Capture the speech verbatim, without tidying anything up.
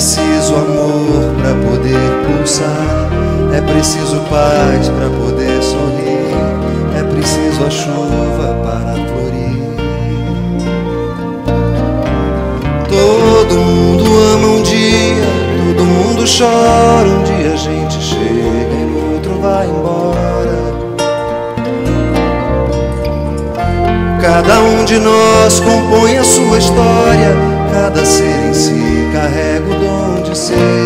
preciso amor para poder pulsar, é preciso paz para poder sorrir, é preciso a chuva para florir. Todo mundo ama um dia, todo mundo chora, um dia a gente chega e no outro vai embora. Cada um de nós compõe a sua história, cada ser em si carrega o dom de ser.